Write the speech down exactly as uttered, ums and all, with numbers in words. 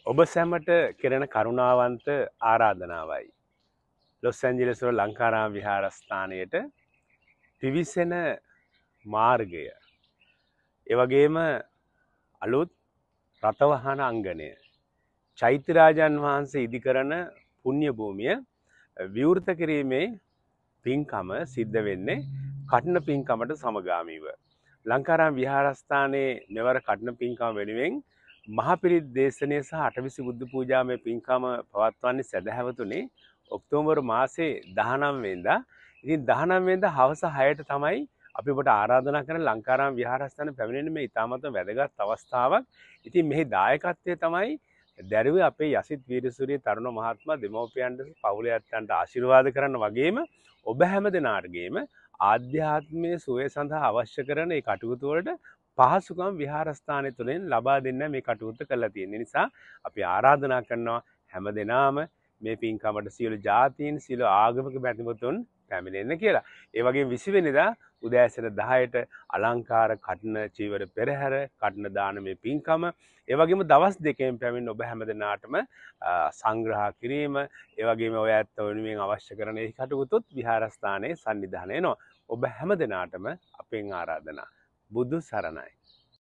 ඔබ සැමට කෙරෙන කරුණාවන්ත ආරාධනාවයි. ලොස් ඇන්ජලිස් වල ලංකාරාම විහාරස්ථානයට පිවිසෙන මාර්ගය. ඒ වගේම අලුත් රථවාහන අංගණය. චෛත්‍යරාජන් වහන්සේ ඉදිකරන පුණ්‍ය භූමිය විවෘත කිරීමේ පින්කම සිද්ධ වෙන්නේ කඨින පින්කමට සමගාමීව. ලංකාරාම විහාරස්ථානයේ මෙවර කඨින පින්කම වෙනුවෙන් මහපිරිත් දේශනය සහ අටවිසි බුද්ධ පූජාමය පින්කම පවත්වන්නේ සදහැවතුනේ ඔක්තෝබර් මාසේ දහනවය වෙනිදා. ඉතින් දහනවය වෙනිදා හවස හයට තමයි අපි ඔබට ආරාධනා කරන ලංකාරාම විහාරස්ථාන පැමිණෙන මේ ඉතාමත් වැදගත් අවස්ථාවක්. ඉතින් මෙහි දායකත්වය තමයි දැරුවේ අපේ යසිත් වීරසූරිය තරුණ මහත්මයා දෙමව්පියන්ට පවුලේ අත්යන්ට ආශිර්වාද කරන වගේම ඔබ හැම දෙනාටගේම ආධ්‍යාත්මයේ සුවය සඳහා අවශ්‍ය කරන මේ කටයුතු වලට පහසුකම් විහාරස්ථානය තුළින් ලබා දෙන්න මේ කටයුත්ත කරලා තියෙන නිසා අපි ආරාධනා කරනවා හැම දෙනාම මේ පින්කමට සියලු ජාතීන් සියලු ආගමික බැතිමතුන් පැමිණෙන්න කියලා. ඒ වගේම විසි වෙනිදා උදෑසන දහයට අලංකාර කඨින චීවර පෙරහැර කඨින දානමය පින්කම ඒ වගේම දවස් දෙකෙන් පැමිණ ඔබ හැම දෙනාටම සංග්‍රහ කිරීම ඒ වගේම ඔය ඇත්ත වෙනුවෙන් අවශ්‍ය කරන ඒ කටයුතුත් විහාරස්ථානයේ සන්නිධානය වෙනවා. ඔබ හැම දෙනාටම අපෙන් ආරාධනා. බුදු සරණයි.